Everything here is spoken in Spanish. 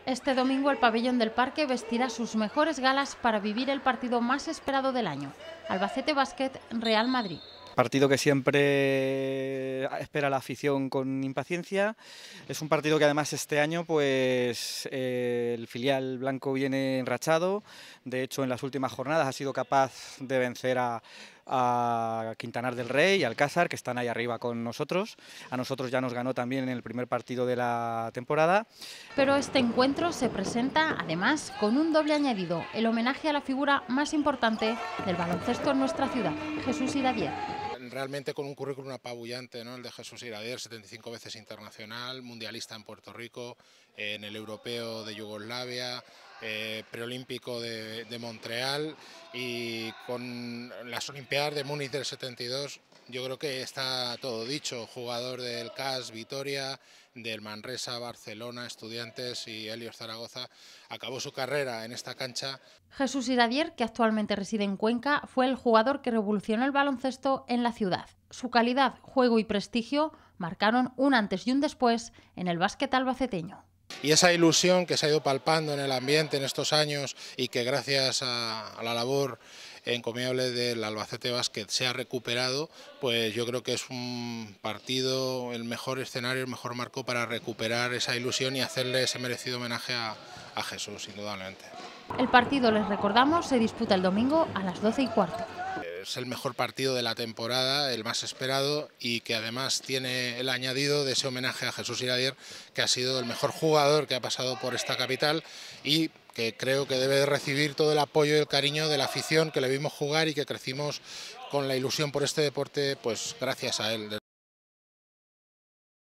Este domingo el pabellón del Parque vestirá sus mejores galas para vivir el partido más esperado del año, Albacete Basket Real Madrid. Partido que siempre espera la afición con impaciencia. Es un partido que además este año pues el filial blanco viene enrachado. De hecho, en las últimas jornadas ha sido capaz de vencer a Quintanar del Rey y Alcázar, que están ahí arriba con nosotros. A nosotros ya nos ganó también en el primer partido de la temporada. Pero este encuentro se presenta además con un doble añadido, el homenaje a la figura más importante del baloncesto en nuestra ciudad, Jesús Iradier. Realmente con un currículum apabullante, ¿no? El de Jesús Iradier, 75 veces internacional, mundialista en Puerto Rico, en el europeo de Yugoslavia, preolímpico de Montreal, y con las Olimpiadas de Múnich del 72, yo creo que está todo dicho. Jugador del CAS Vitoria, del Manresa, Barcelona, Estudiantes y Helios Zaragoza, acabó su carrera en esta cancha. Jesús Iradier, que actualmente reside en Cuenca, fue el jugador que revolucionó el baloncesto en la ciudad. Su calidad, juego y prestigio marcaron un antes y un después en el básquet albaceteño. Y esa ilusión que se ha ido palpando en el ambiente en estos años y que gracias a la labor encomiable del Albacete Basket se ha recuperado, pues yo creo que es un partido, el mejor escenario, el mejor marco para recuperar esa ilusión y hacerle ese merecido homenaje a Jesús, indudablemente. El partido, les recordamos, se disputa el domingo a las 12:15. Es el mejor partido de la temporada, el más esperado, y que además tiene el añadido de ese homenaje a Jesús Iradier, que ha sido el mejor jugador que ha pasado por esta capital y que creo que debe recibir todo el apoyo y el cariño de la afición, que le vimos jugar y que crecimos con la ilusión por este deporte, pues gracias a él.